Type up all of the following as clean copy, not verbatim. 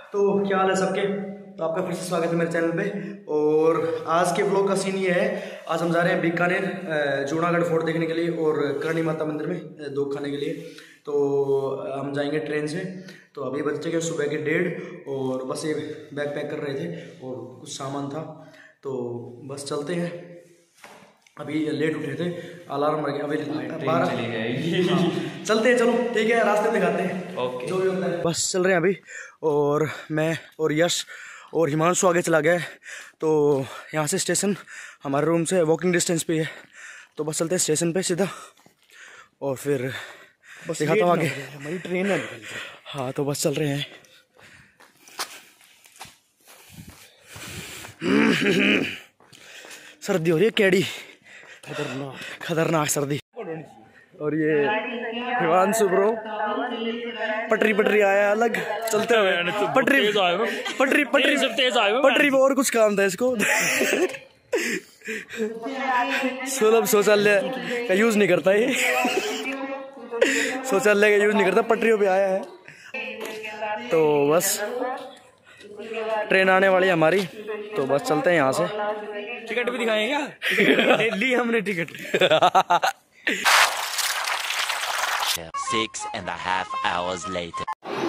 तो क्या हाल है सबके। तो आपका फिर से स्वागत है मेरे चैनल पे। और आज के ब्लॉग का सीन ये है, आज हम जा रहे हैं बीकानेर जूनागढ़ फोर्ट देखने के लिए और करणी माता मंदिर में दोग खाने के लिए। तो हम जाएंगे ट्रेन से। तो अभी बज चुके सुबह के 1:30 और बस ये बैग पैक कर रहे थे और कुछ सामान था, तो बस चलते हैं। अभी लेट उठे थे, अलार्म लग गया, अभी 12 चलते हैं। चलो ठीक है, रास्ते में दिखाते हैं। ओके, जो भी होता है। बस चल रहे हैं अभी, और मैं और यश और हिमांशु आगे चला गया है। तो यहाँ से स्टेशन हमारे रूम से वॉकिंग डिस्टेंस पे है, तो बस चलते हैं स्टेशन पे सीधा और फिर बस दिखाता हूँ आगे। हमारी ट्रेन है। हाँ, तो बस चल रहे हैं। सर्दी हो रही है, कैडी खतरनाक सर्दी। और ये हिमांशु ब्रो पटरी आया अलग चलते हुए। पटरी पे और कुछ काम था इसको। सुलभ शौचालय का यूज नहीं करता ये, शौचालय का यूज नहीं करता, पटरियों पे आया है। तो बस ट्रेन आने वाली है हमारी, तो बस चलते हैं यहाँ से। टिकट भी दिखाएंगे क्या? ली हमने टिकट। 6.5 hours later.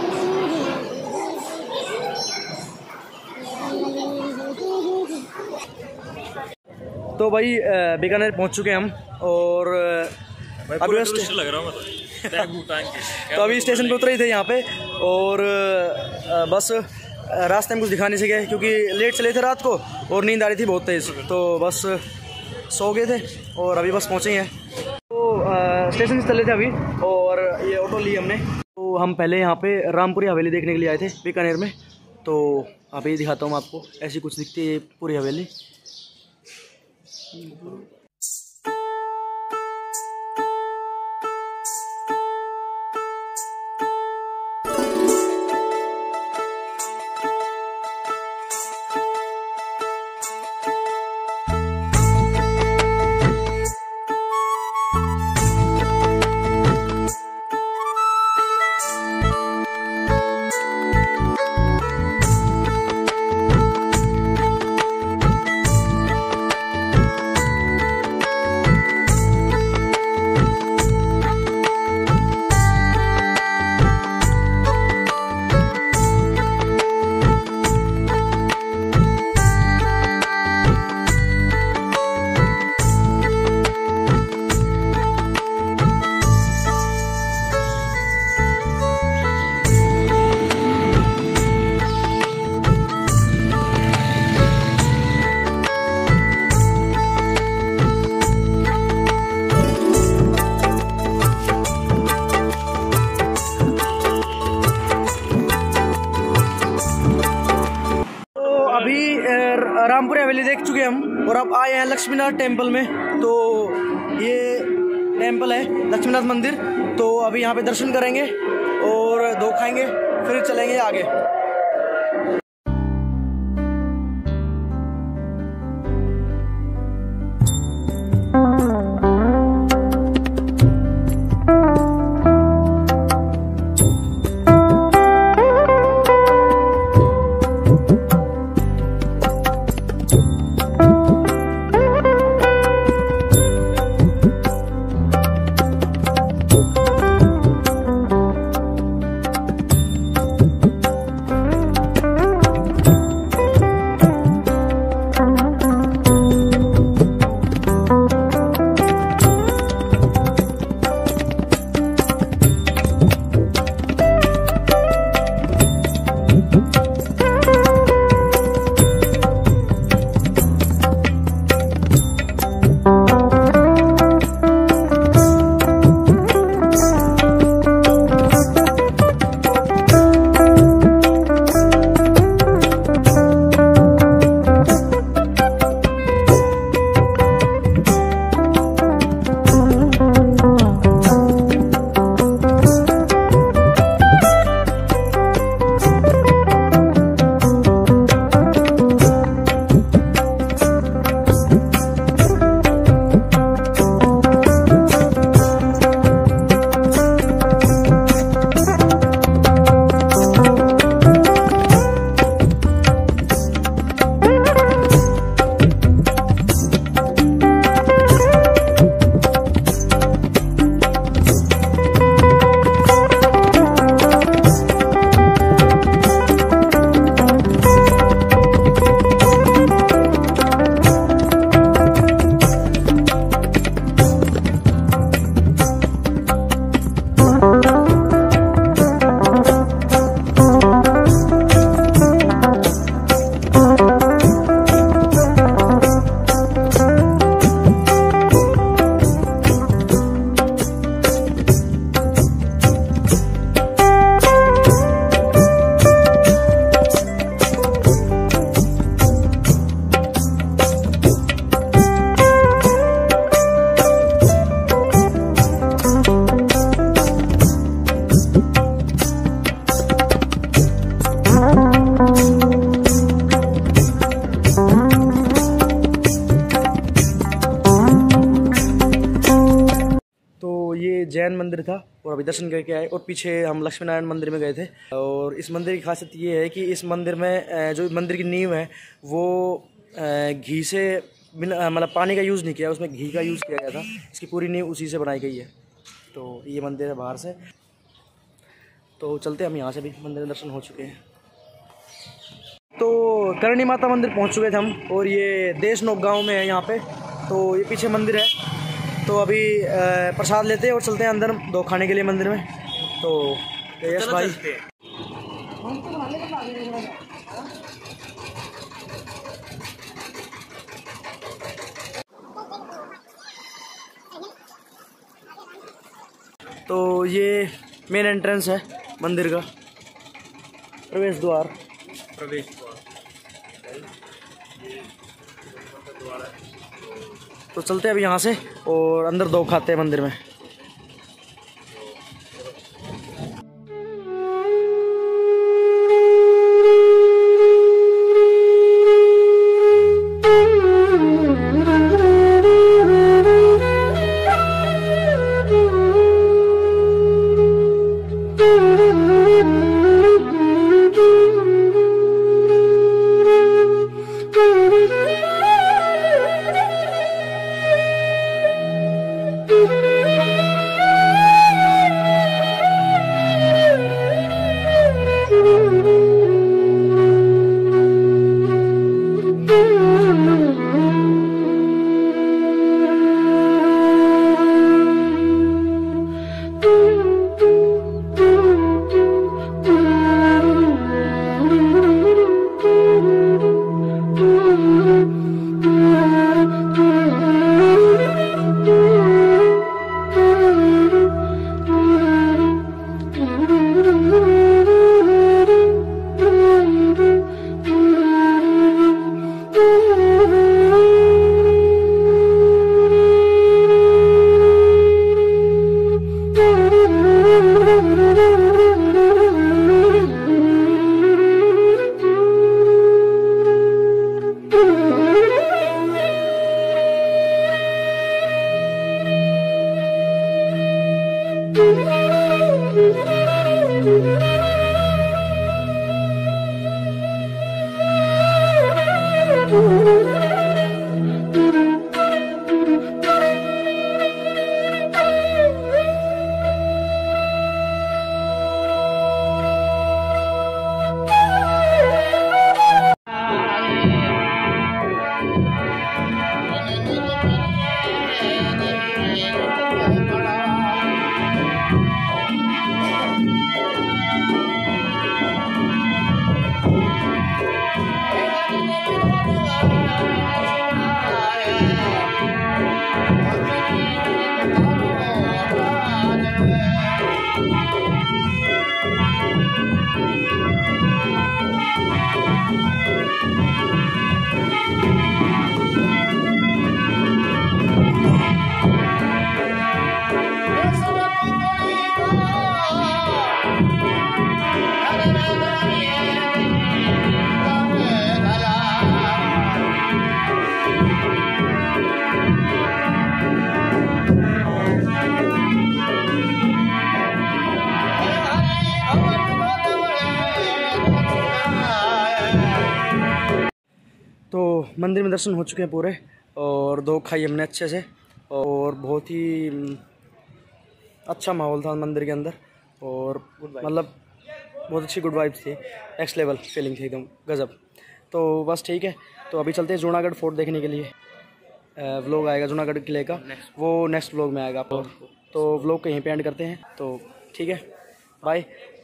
तो भाई बीकानेर पहुंच चुके हैं हम, और अभी लग रहा हूँ तो अभी स्टेशन पे उतरे ही थे यहाँ पे। और बस रास्ते में कुछ दिखा नहीं सके क्योंकि लेट चले थे रात को और नींद आ रही थी बहुत तेज़, तो बस सो गए थे और अभी बस पहुँचे हैं। तो स्टेशन से चले थे अभी, और ये ऑटो ली हमने। तो हम पहले यहाँ पे रामपुरी हवेली देखने के लिए आए थे बीकानेर में। तो अभी दिखाता हूँ आपको, ऐसी कुछ दिखती है पूरी हवेली। रामपुरी हवेली देख चुके हम और अब आए हैं लक्ष्मीनाथ टेम्पल में। तो ये टेम्पल है लक्ष्मीनाथ मंदिर, तो अभी यहाँ पे दर्शन करेंगे और दो खाएंगे, फिर चलेंगे आगे। जैन मंदिर था और अभी दर्शन करके आए। और पीछे हम लक्ष्मी नारायण मंदिर में गए थे। और इस मंदिर की खासियत ये है कि इस मंदिर में जो मंदिर की नींव है वो घी से बिना मतलब पानी का यूज़ नहीं किया, उसमें घी का यूज़ किया गया था। इसकी पूरी नींव उसी से बनाई गई है। तो ये मंदिर है बाहर से। तो चलते हम यहाँ से भी मंदिर में दर्शन हो चुके हैं। तो करणी माता मंदिर पहुँच चुके थे हम और ये देशनोक गांव में है यहाँ पे। तो ये पीछे मंदिर है। तो अभी प्रसाद लेते हैं और चलते हैं अंदर दो खाने के लिए मंदिर में। तो यश भाई तो ये मेन एंट्रेंस है मंदिर का, प्रवेश द्वार। तो चलते हैं अभी यहाँ से और अंदर दो खाते हैं मंदिर में। तो मंदिर में दर्शन हो चुके हैं पूरे और दो खाई हमने अच्छे से और बहुत ही अच्छा माहौल था मंदिर के अंदर और मतलब बहुत अच्छी गुड वाइब्स थी, नेक्स्ट लेवल फीलिंग थी एकदम गजब। तो बस ठीक है, तो अभी चलते हैं जूनागढ़ फोर्ट देखने के लिए। व्लॉग आएगा जूनागढ़ किले का, वो नेक्स्ट व्लॉग में आएगा आपको। तो व्लॉग को यहीं पे एंड करते हैं। तो ठीक है, बाय।